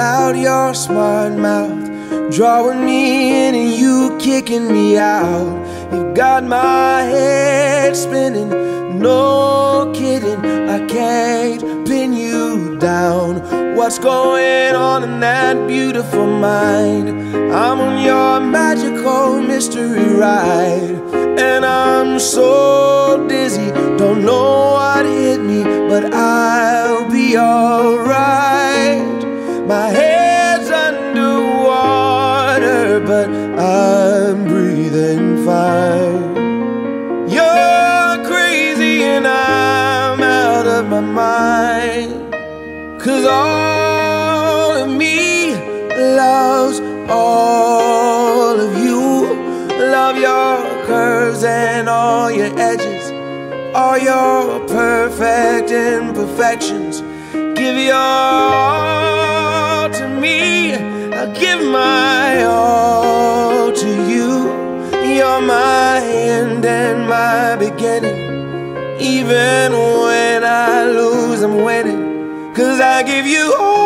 out your smart mouth, drawing me in and you kicking me out. You've got my head spinning, no kidding, I can't pin you down. What's going on in that beautiful mind? I'm on your magical mystery ride, and I'm so dizzy, don't know what hit me, but I'll be alright. My head's underwater, but I'm breathing fine. You're crazy and I'm out of my mind, 'cause all of me loves all of you. Love your curves and all your edges, all your perfect imperfections. Give your all to me, I'll give my all to you. You're my end and my beginning. Even when I lose, I'm winning, 'cause I give you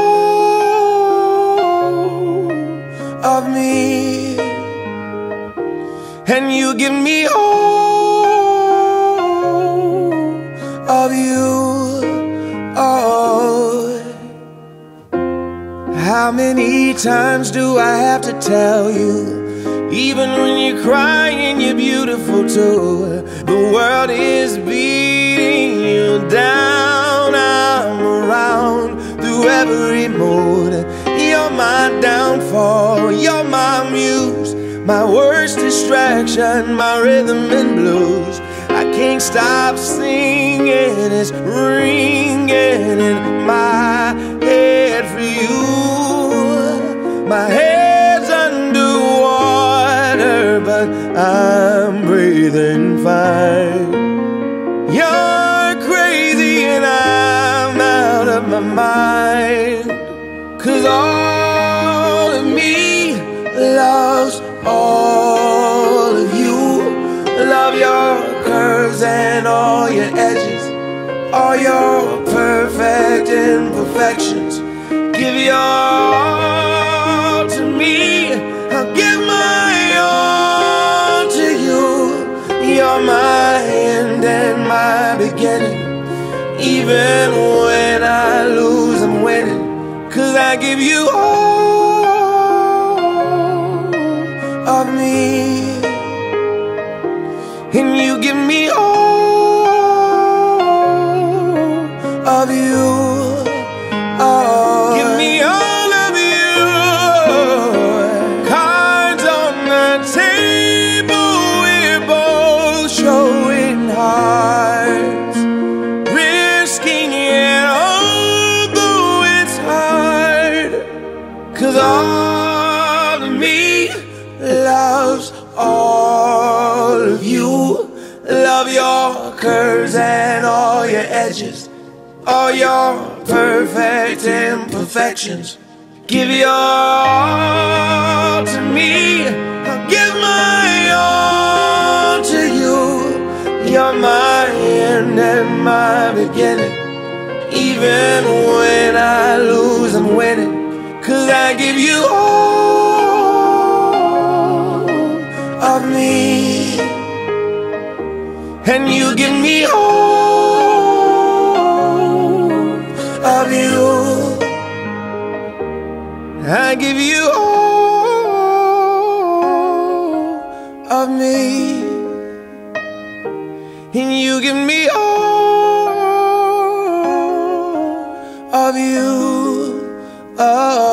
all of me, and you give me all of you. Oh, how many times do I have to tell you? Even when you're crying, you're beautiful too. The world is beating you down. I'm around through every mood. You're my downfall, you're my muse, my worst distraction, my rhythm and blues. I can't stop singing, it's ringing in my head for you. My head's underwater, but I'm breathing fine. You're crazy and I'm out of my mind, 'cause all of me loves all of you. Love your curves and all your edges, all your perfect imperfections. Give your all to me, I'll give my all to you. You're my end and my beginning. Even when I lose, I'm winning, 'cause I give you all of me, and you give me all of you. Oh, give me all of you. Cards on the table, we're both showing hearts, risking it although it's hard, 'cause all of me loves all of you. Love your curves and all your edges, all your perfect imperfections. Give your all to me, I'll give my all to you. You're my end and my beginning. Even when I lose, I'm winning, 'cause I give you all of me, and you give me all of you. I give you all of me, and you give me all of you. Oh.